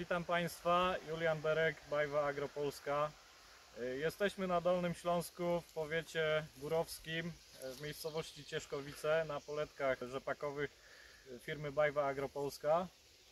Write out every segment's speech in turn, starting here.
Witam Państwa, Julian Berek, BayWa Agropolska. Jesteśmy na Dolnym Śląsku w powiecie górowskim, w miejscowości Cieszkowice, na poletkach rzepakowych firmy BayWa Agropolska.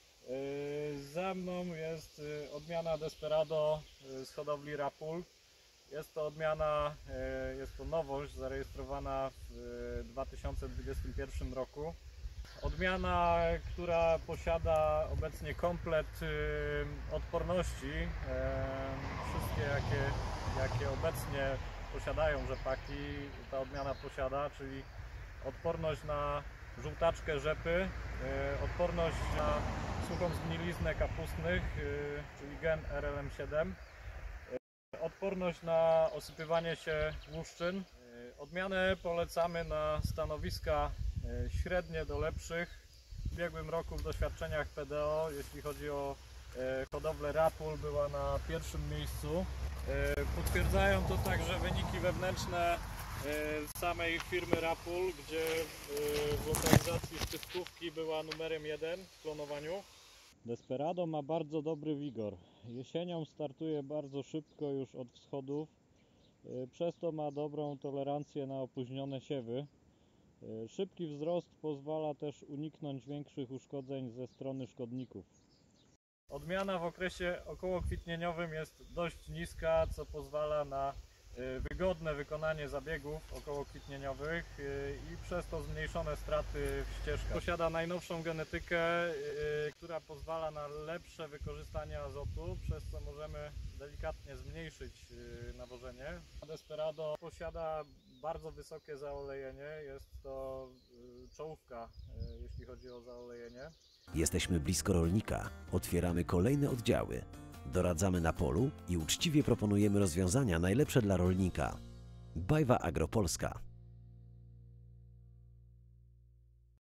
Za mną jest odmiana Desperado z hodowli Rapul. Jest to odmiana, jest to nowość zarejestrowana w 2021 roku. Odmiana, która posiada obecnie komplet odporności, wszystkie jakie obecnie posiadają rzepaki, ta odmiana posiada, czyli odporność na żółtaczkę rzepy, odporność na suchą zgniliznę kapustnych, czyli gen RLM7, odporność na osypywanie się łuszczyn. Odmianę polecamy na stanowiska średnie do lepszych. W ubiegłym roku w doświadczeniach PDO, jeśli chodzi o hodowlę Rapul, była na pierwszym miejscu. Potwierdzają to także wyniki wewnętrzne samej firmy Rapul, gdzie w lokalizacji szczytkówki była numerem 1 w klonowaniu. Desperado ma bardzo dobry wigor. Jesienią startuje bardzo szybko już od wschodów, przez to ma dobrą tolerancję na opóźnione siewy. Szybki wzrost pozwala też uniknąć większych uszkodzeń ze strony szkodników. Odmiana w okresie okołokwitnieniowym jest dość niska, co pozwala na wygodne wykonanie zabiegów okołokwitnieniowych i przez to zmniejszone straty w ścieżkach. Posiada najnowszą genetykę, która pozwala na lepsze wykorzystanie azotu, przez co możemy delikatnie zmniejszyć nawożenie. Desperado posiada bardzo wysokie zaolejenie, jest to czołówka, jeśli chodzi o zaolejenie. Jesteśmy blisko rolnika, otwieramy kolejne oddziały. Doradzamy na polu i uczciwie proponujemy rozwiązania najlepsze dla rolnika. BayWa Agropolska.